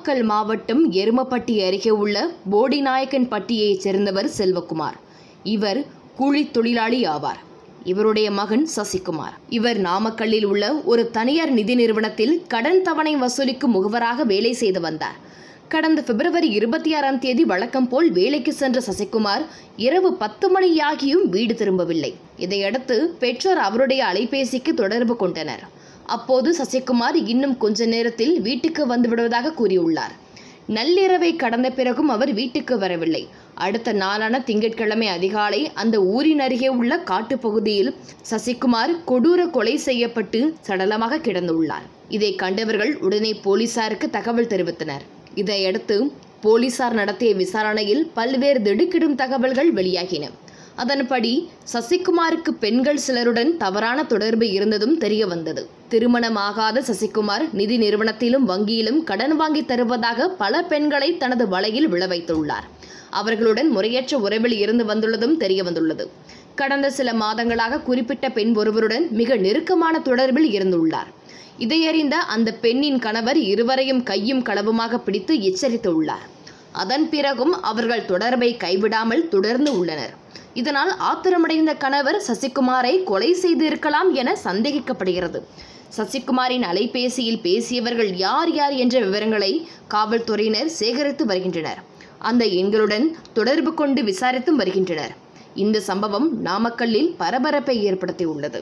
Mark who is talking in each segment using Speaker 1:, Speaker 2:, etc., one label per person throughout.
Speaker 1: நாமக்கல் மாவட்டம் எருமப்பட்டி அருகே உள்ள போடிநாயக்கன்பட்டியைச் சேர்ந்தவர் செல்வகுமார். இவர் கூலித் தொழிலாளி ஆவார். இவருடைய மகன் சசிகுமார். இவர் நாமக்கல்லில் உள்ள ஒரு தனியார் நிதி நிறுவனத்தில் கடன் தவணை வசூலிக்கும் முகவராக வேலை செய்து வந்தார். கடந்த பிப்ரவரி 26ஆம் தேதி வழக்கம் போல் வேலைக்கு சென்ற சசிகுமார் இரவு 10 மணியாகியும் வீடு திரும்பவில்லை. இதையடுத்து பெற்றோர் அவருடைய அலைபேசிக்கு தொடர்பு கொண்டனர். அப்போது சசிகுமார் இன்னும் கொஞ்ச நேரத்தில் வீட்டுக்கு வந்துவிடுவதாக கூறியுள்ளார். நள்ளிரவை கடந்த பிறகும் அவர் வீட்டுக்கு வரவில்லை. அடுத்த நாளான திங்கட்கிழமை அதிகாலை அந்த ஊரின் அருகே உள்ள காட்டுப்பகுதியில் சசிகுமார் கொடூர கொலை செய்யப்பட்டு சடலமாக கிடந்துள்ளார். இதை கண்டவர்கள் உடனே போலீசாருக்கு தகவல் தெரிவித்தனர். இதையடுத்து போலீசார் நடத்திய விசாரணையில் பல்வேறு திடுக்கிடும் தகவல்கள் வெளியாகின. அதன்படி சசிகுமாருக்கு பெண்கள் சிலருடன் தவறான தொடர்பு இருந்ததும் தெரிய வந்தது. திருமணமாகாத சசிகுமார் நிதி நிறுவனத்திலும் வங்கியிலும் கடன் வாங்கி தருவதாக பல பெண்களை தனது வலையில் விழ வைத்துள்ளார். அவர்களுடன் முறையற்ற உறவில் இருந்து வந்துள்ளதும் தெரிய வந்துள்ளது. கடந்த சில மாதங்களாக குறிப்பிட்ட பெண் ஒருவருடன் மிக நெருக்கமான தொடர்பில் இருந்துள்ளார். இதையறிந்த அந்த பெண்ணின் கணவர் இருவரையும் கையும் களவுமாக பிடித்து எச்சரித்துள்ளார். அதன் பிறகும் அவர்கள் தொடர்பை கைவிடாமல் தொடர்ந்து உள்ளனர். இதனால் ஆத்திரமடைந்த கணவர் சசிகுமாரை கொலை செய்திருக்கலாம் என சந்தேகிக்கப்படுகிறது. சசிகுமாரின் அலைபேசியில் பேசியவர்கள் யார் யார் என்ற விவரங்களை காவல்துறையினர் சேகரித்து வருகின்றனர். அந்த எண்களுடன் தொடர்பு கொண்டு விசாரித்தும் வருகின்றனர். இந்த சம்பவம் நாமக்கல்லில் பரபரப்பை ஏற்படுத்தியுள்ளது.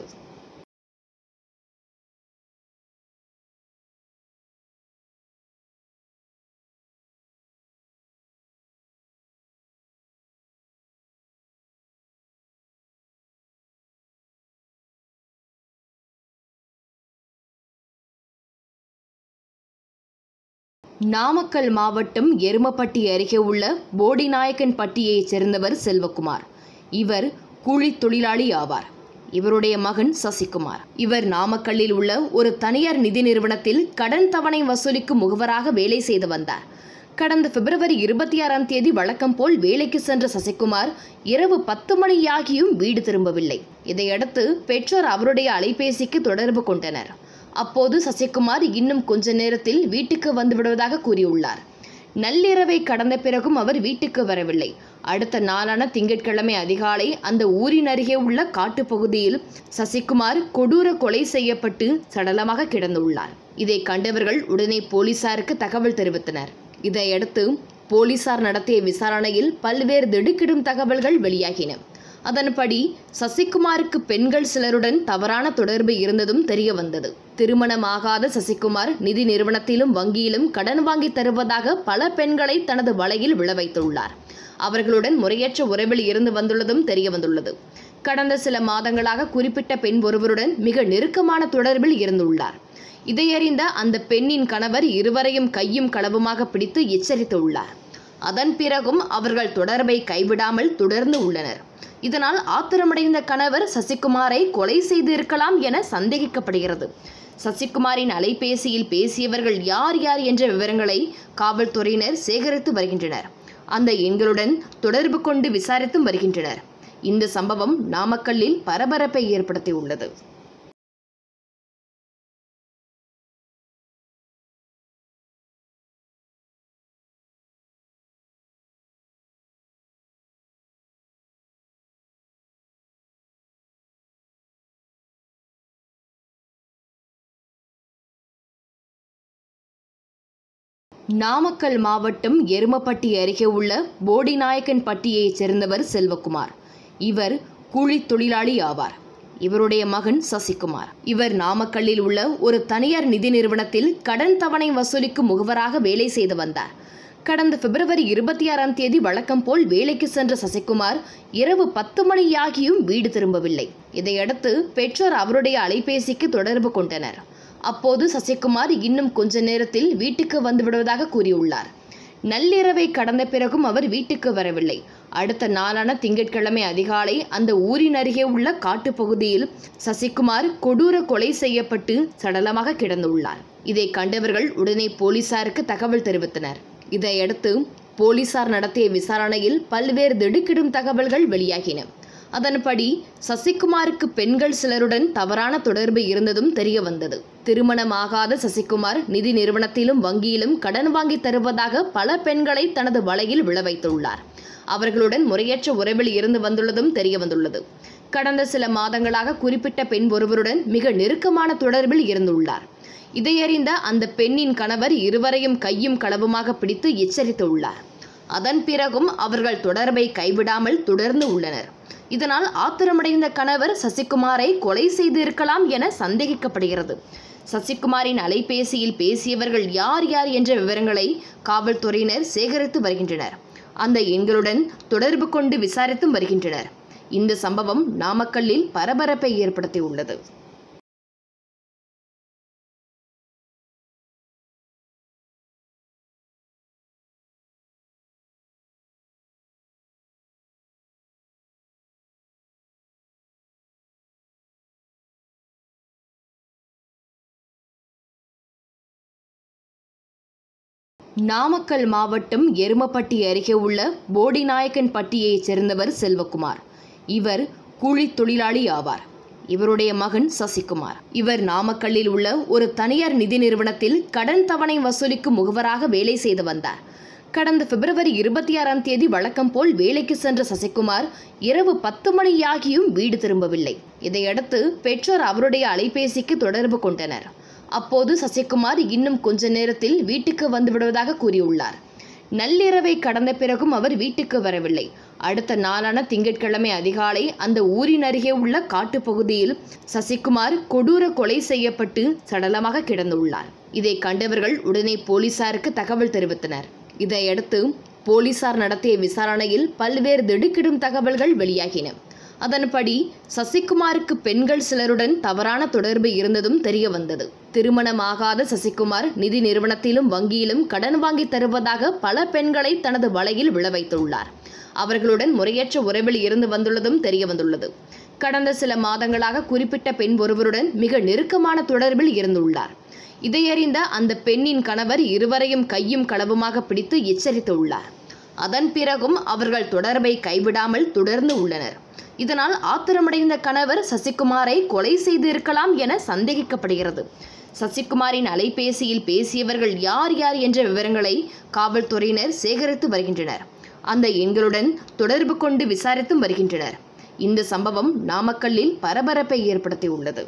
Speaker 1: நாமக்கல் மாவட்டம் எருமப்பட்டி அருகே உள்ள போடிநாயக்கன்பட்டியைச் சேர்ந்தவர் செல்வகுமார். இவர் கூலித் தொழிலாளி ஆவார். இவருடைய மகன் சசிகுமார். இவர் நாமக்கல்லில் உள்ள ஒரு தனியார் நிதி நிறுவனத்தில் கடன் தவணை வசூலிக்கும் முகவராக வேலை செய்து வந்தார். கடந்த பிப்ரவரி 26ஆம் தேதி வழக்கம் போல் வேலைக்கு சென்ற சசிகுமார் இரவு 10 மணியாகியும் வீடு திரும்பவில்லை. இதையடுத்து பெற்றோர் அவருடைய அலைபேசிக்கு தொடர்பு கொண்டனர். அப்போது சசிகுமார் இன்னும் கொஞ்ச நேரத்தில் வீட்டுக்கு வந்துவிடுவதாக கூறியுள்ளார். நள்ளிரவை கடந்த பிறகும் அவர் வீட்டுக்கு வரவில்லை. அடுத்த நாளான திங்கட்கிழமை அதிகாலை அந்த ஊரின் அருகே உள்ள காட்டுப்பகுதியில் சசிகுமார் கொடூர கொலை செய்யப்பட்டு சடலமாக கிடந்துள்ளார். இதை கண்டவர்கள் உடனே போலீசாருக்கு தகவல் தெரிவித்தனர். இதையடுத்து போலீசார் நடத்திய விசாரணையில் பல்வேறு திடுக்கிடும் தகவல்கள் வெளியாகின. அதன்படி சசிகுமாருக்கு பெண்கள் சிலருடன் தவறான தொடர்பு இருந்ததும் தெரிய வந்தது. திருமணமாகாத சசிகுமார் நிதி நிறுவனத்திலும் வங்கியிலும் கடன் வாங்கி தருவதாக பல பெண்களை தனது வலையில் விழ வைத்துள்ளார். அவர்களுடன் முறையற்ற உறவில் இருந்து வந்துள்ளதும் தெரிய வந்துள்ளது. கடந்த சில மாதங்களாக குறிப்பிட்ட பெண் ஒருவருடன் மிக நெருக்கமான தொடர்பில் இருந்துள்ளார். இதையறிந்த அந்த பெண்ணின் கணவர் இருவரையும் கையும் களவுமாக பிடித்து எச்சரித்துள்ளார். அதன் பிறகும் அவர்கள் தொடர்பை கைவிடாமல் தொடர்ந்து உள்ளனர். இதனால் ஆத்திரமடைந்த கணவர் சசிகுமாரை கொலை செய்திருக்கலாம் என சந்தேகிக்கப்படுகிறது. சசிகுமாரின் அலைபேசியில் பேசியவர்கள் யார் யார் என்ற விவரங்களை காவல்துறையினர் சேகரித்து வருகின்றனர். அந்த எண்களுடன் தொடர்பு கொண்டு விசாரித்தும் வருகின்றனர். இந்த சம்பவம் நாமக்கல்லில் பரபரப்பை ஏற்படுத்தியுள்ளது. நாமக்கல் மாவட்டம் எருமப்பட்டி அருகே உள்ள போடிநாயக்கன்பட்டியைச் சேர்ந்தவர் செல்வகுமார். இவர் கூலித் தொழிலாளி ஆவார். இவருடைய மகன் சசிகுமார். இவர் நாமக்கல்லில் உள்ள ஒரு தனியார் நிதி நிறுவனத்தில் கடன் தவணை வசூலிக்கும் முகவராக வேலை செய்து வந்தார். கடந்த பிப்ரவரி 26ஆம் தேதி வழக்கம் போல் வேலைக்கு சென்ற சசிகுமார் இரவு 10 மணியாகியும் வீடு திரும்பவில்லை. இதையடுத்து பெற்றோர் அவருடைய அலைபேசிக்கு தொடர்பு கொண்டனர். அப்போது சசிகுமார் இன்னும் கொஞ்ச நேரத்தில் வீட்டுக்கு வந்துவிடுவதாக கூறியுள்ளார். நள்ளிரவை கடந்த பிறகும் அவர் வீட்டுக்கு வரவில்லை. அடுத்த நாளான திங்கட்கிழமை அதிகாலை அந்த ஊரின் அருகே உள்ள காட்டுப்பகுதியில் சசிகுமார் கொடூர கொலை செய்யப்பட்டு சடலமாக கிடந்துள்ளார். இதை கண்டவர்கள் உடனே போலீசாருக்கு தகவல் தெரிவித்தனர். இதையடுத்து போலீசார் நடத்திய விசாரணையில் பல்வேறு திடுக்கிடும் தகவல்கள் வெளியாகின. அதன்படி சசிகுமாருக்கு பெண்கள் சிலருடன் தவறான தொடர்பு இருந்ததும் தெரிய வந்தது. திருமணமாகாத சசிகுமார் நிதி நிறுவனத்திலும் வங்கியிலும் கடன் வாங்கி தருவதாக பல பெண்களை தனது வலையில் விழ வைத்துள்ளார். அவர்களுடன் முறையற்ற உறவில் இருந்து வந்துள்ளதும் தெரிய வந்துள்ளது. கடந்த சில மாதங்களாக குறிப்பிட்ட பெண் ஒருவருடன் மிக நெருக்கமான தொடர்பில் இருந்துள்ளார். இதையறிந்த அந்த பெண்ணின் கணவர் இருவரையும் கையும் களவுமாக பிடித்து எச்சரித்துள்ளார். அதன் பிறகும் அவர்கள் தொடர்பை கைவிடாமல் தொடர்ந்து உள்ளனர். இதனால் ஆத்திரமடைந்த கணவர் சசிகுமாரை கொலை செய்து இருக்கலாம் என சந்தேகிக்கப்படுகிறது. சசிகுமாரின் அலைபேசியில் பேசியவர்கள் யார் யார் என்ற விவரங்களை காவல்துறையினர் சேகரித்து வருகின்றனர். அந்த எண்களுடன் தொடர்பு கொண்டு விசாரித்தும் வருகின்றனர். இந்த சம்பவம் நாமக்கல்லில் பரபரப்பை ஏற்படுத்தியுள்ளது. நாமக்கல் மாவட்டம் எருமப்பட்டி அருகே உள்ள போடிநாயக்கன்பட்டியைச் சேர்ந்தவர் செல்வகுமார். இவர் கூலி தொழிலாளி ஆவார். இவருடைய மகன் சசிகுமார். இவர் நாமக்கல்லில் உள்ள ஒரு தனியார் நிதி நிறுவனத்தில் கடன் தவணை வசூலிக்கும் முகவராக வேலை செய்து வந்தார். கடந்த பிப்ரவரி 26ஆம் தேதி வழக்கம் போல் வேலைக்கு சென்ற சசிகுமார் இரவு 10 மணியாகியும் வீடு திரும்பவில்லை. இதையடுத்து பெற்றோர் அவருடைய அலைபேசிக்கு தொடர்பு கொண்டனர். அப்போது சசிகுமார் இன்னும் கொஞ்ச நேரத்தில் வீட்டுக்கு வந்துவிடுவதாக கூறியுள்ளார். நள்ளிரவை கடந்த பிறகும் அவர் வீட்டுக்கு வரவில்லை. அடுத்த நாளான திங்கட்கிழமை அதிகாலை அந்த ஊரின் அருகே உள்ள காட்டுப்பகுதியில் சசிகுமார் கொடூர கொலை செய்யப்பட்டு சடலமாக கிடந்துள்ளார். இதை கண்டவர்கள் உடனே போலீசாருக்கு தகவல் தெரிவித்தனர். இதையடுத்து போலீசார் நடத்திய விசாரணையில் பல்வேறு திடுக்கிடும் தகவல்கள் வெளியாகின. அதன்படி சசிகுமாருக்கு பெண்கள் சிலருடன் தவறான தொடர்பு இருந்ததும் தெரிய வந்தது. திருமணமாகாத சசிகுமார் நிதி நிறுவனத்திலும் வங்கியிலும் கடன் வாங்கி தருவதாக பல பெண்களை தனது வலையில் விழ வைத்துள்ளார். அவர்களுடன் முறையற்ற உறவில் இருந்து வந்துள்ளதும் தெரிய வந்துள்ளது. கடந்த சில மாதங்களாக குறிப்பிட்ட பெண் ஒருவருடன் மிக நெருக்கமான தொடர்பில் இருந்துள்ளார். இதையறிந்த அந்த பெண்ணின் கணவர் இருவரையும் கையும் களவுமாக பிடித்து எச்சரித்துள்ளார். அதன் பிறகும் அவர்கள் தொடர்பை கைவிடாமல் தொடர்ந்து உள்ளனர். இதனால் ஆத்திரமடைந்த கணவர் சசிகுமாரை கொலை செய்து இருக்கலாம் என சந்தேகிக்கப்படுகிறது. சசிகுமாரின் அலைபேசியில் பேசியவர்கள் யார் யார் என்ற விவரங்களை காவல்துறையினர் சேகரித்து வருகின்றனர். அந்த எண்களுடன் தொடர்பு கொண்டு விசாரித்தும் வருகின்றனர். இந்த சம்பவம் நாமக்கல்லில் பரபரப்பை ஏற்படுத்தியுள்ளது.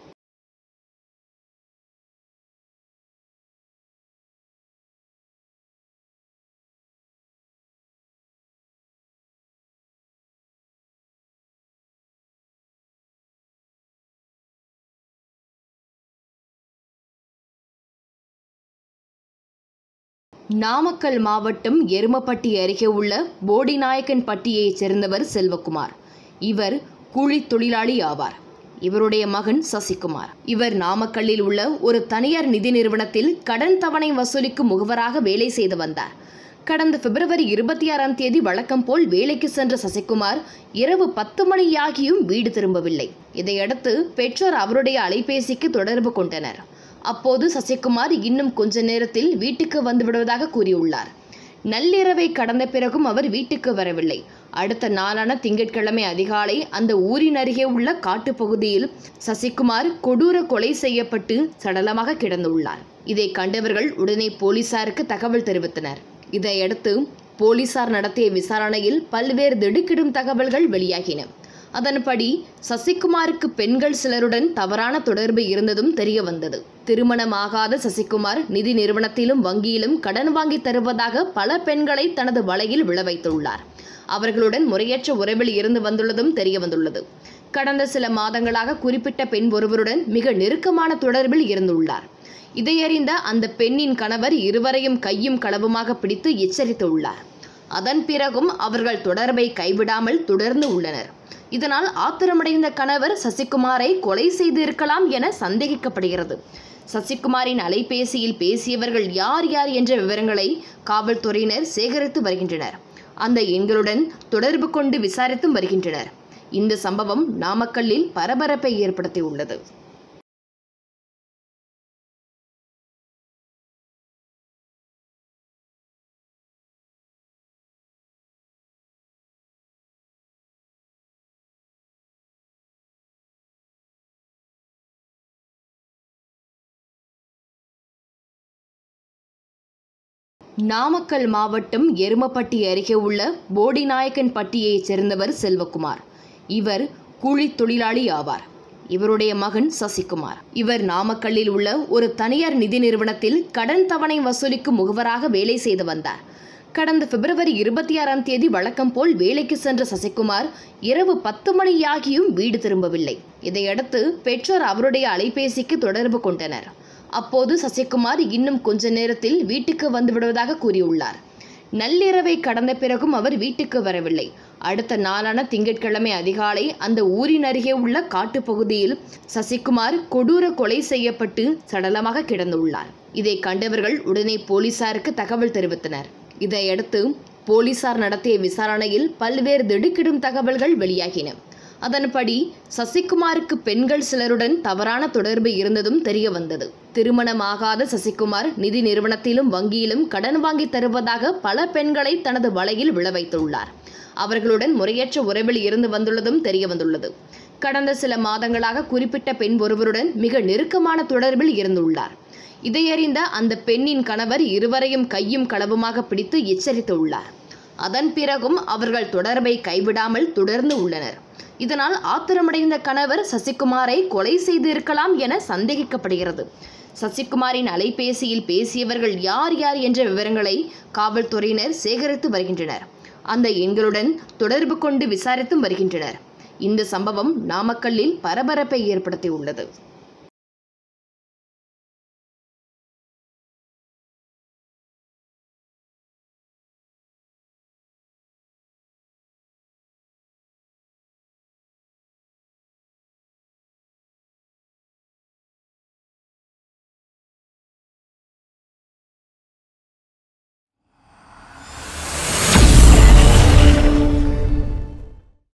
Speaker 1: நாமக்கல் மாவட்டம் எருமப்பட்டி அருகே உள்ள போடிநாயக்கன்பட்டியைச் சேர்ந்தவர் செல்வகுமார். இவர் கூலி தொழிலாளி ஆவார். இவருடைய மகன் சசிகுமார். இவர் நாமக்கல்லில் உள்ள ஒரு தனியார் நிதி நிறுவனத்தில் கடன் தவணை வசூலிக்கும் முகவராக வேலை செய்து வந்தார். கடந்த பிப்ரவரி 26ஆம் தேதி வழக்கம் போல் வேலைக்கு சென்ற சசிகுமார் இரவு 10 மணியாகியும் வீடு திரும்பவில்லை. இதையடுத்து பெற்றோர் அவருடைய அலைபேசிக்கு தொடர்பு கொண்டனர். அப்போது சசிகுமார் இன்னும் கொஞ்ச நேரத்தில் வீட்டுக்கு வந்துவிடுவதாக கூறியுள்ளார். நள்ளிரவை கடந்த பிறகும் அவர் வீட்டுக்கு வரவில்லை. அடுத்த நாளான திங்கட்கிழமை அதிகாலை அந்த ஊரின் அருகே உள்ள காட்டுப்பகுதியில் சசிகுமார் கொடூர கொலை செய்யப்பட்டு சடலமாக கிடந்துள்ளார். இதை கண்டவர்கள் உடனே போலீசாருக்கு தகவல் தெரிவித்தனர். இதையடுத்து போலீசார் நடத்திய விசாரணையில் பல்வேறு திடுக்கிடும் தகவல்கள் வெளியாகின. அதன்படி சசிகுமாருக்கு பெண்கள் சிலருடன் தவறான தொடர்பு இருந்ததும் தெரிய வந்தது. திருமணமாகாத சசிகுமார் நிதி நிறுவனத்திலும் வங்கியிலும் கடன் வாங்கி தருவதாக பல பெண்களை தனது வலையில் விழ வைத்துள்ளார். அவர்களுடன் முறையற்ற உறவில் இருந்து வந்துள்ளதும் தெரிய வந்துள்ளது. கடந்த சில மாதங்களாக குறிப்பிட்ட பெண் ஒருவருடன் மிக நெருக்கமான தொடர்பில் இருந்துள்ளார். இதையறிந்த அந்த பெண்ணின் கணவர் இருவரையும் கையும் களவுமாக பிடித்து எச்சரித்துள்ளார். அதன் பிறகும் அவர்கள் தொடர்பை கைவிடாமல் தொடர்ந்து உள்ளனர். இதனால் ஆத்திரமடைந்த கணவர் சசிகுமாரை கொலை செய்து இருக்கலாம் என சந்தேகிக்கப்படுகிறது. சசிகுமாரின் அலைபேசியில் பேசியவர்கள் யார் யார் என்ற விவரங்களை காவல்துறையினர் சேகரித்து வருகின்றனர். அந்த எண்களுடன் தொடர்பு கொண்டு விசாரித்தும் வருகின்றனர். இந்த சம்பவம் நாமக்கல்லில் பரபரப்பை ஏற்படுத்தியுள்ளது. நாமக்கல் மாவட்டம் எருமப்பட்டி அருகே உள்ள போடிநாயக்கன் பட்டியைச் சேர்ந்தவர் செல்வகுமார். இவர் கூலித் தொழிலாளி ஆவார். இவருடைய மகன் சசிகுமார். இவர் நாமக்கல்லில் உள்ள ஒரு தனியார் நிதி நிறுவனத்தில் கடன் தவணை வசூலிக்கும் முகவராக வேலை செய்து வந்தார். கடந்த பிப்ரவரி 26ஆம் தேதி வழக்கம் போல் வேலைக்கு சென்ற சசிகுமார் இரவு 10 மணியாகியும் வீடு திரும்பவில்லை. இதையடுத்து பெற்றோர் அவருடைய அலைபேசிக்கு தொடர்பு கொண்டனர். அப்போது சசிகுமார் இன்னும் கொஞ்ச நேரத்தில் வீட்டுக்கு வந்துவிடுவதாக கூறியுள்ளார். நள்ளிரவை கடந்த பிறகும் அவர் வீட்டுக்கு வரவில்லை. அடுத்த நாளான திங்கட்கிழமை அதிகாலை அந்த ஊரின் அருகே உள்ள காட்டுப்பகுதியில் சசிகுமார் கொடூர கொலை செய்யப்பட்டு சடலமாக கிடந்துள்ளார். இதை கண்டவர்கள் உடனே போலீசாருக்கு தகவல் தெரிவித்தனர். இதையடுத்து போலீசார் நடத்திய விசாரணையில் பல்வேறு திடுக்கிடும் தகவல்கள் வெளியாகின. அதன்படி சசிகுமாருக்கு பெண்கள் சிலருடன் தவறான தொடர்பு இருந்ததும் தெரிய வந்தது. திருமணமாகாத சசிகுமார் நிதி நிறுவனத்திலும் வங்கியிலும் கடன் வாங்கி தருவதாக பல பெண்களை தனது வலையில் விழ வைத்துள்ளார். அவர்களுடன் முறையற்ற உறவில் இருந்து வந்துள்ளதும் தெரிய வந்துள்ளது. கடந்த சில மாதங்களாக குறிப்பிட்ட பெண் ஒருவருடன் மிக நெருக்கமான தொடர்பில் இருந்துள்ளார். இதையறிந்த அந்த பெண்ணின் கணவர் இருவரையும் கையும் களவுமாக பிடித்து எச்சரித்துள்ளார். அதன் பிறகும் அவர்கள் தொடர்பை கைவிடாமல் தொடர்ந்து உள்ளனர். இதனால் ஆத்திரமடைந்த கணவர் சசிகுமாரை கொலை செய்திருக்கலாம் என சந்தேகிக்கப்படுகிறது. சசிகுமாரின் அலைபேசியில் பேசியவர்கள் யார் யார் என்ற விவரங்களை காவல்துறையினர் சேகரித்து வருகின்றனர். அந்த எண்களுடன் தொடர்பு கொண்டு விசாரித்தும் வருகின்றனர். இந்த சம்பவம் நாமக்கல்லில் பரபரப்பை ஏற்படுத்தியுள்ளது.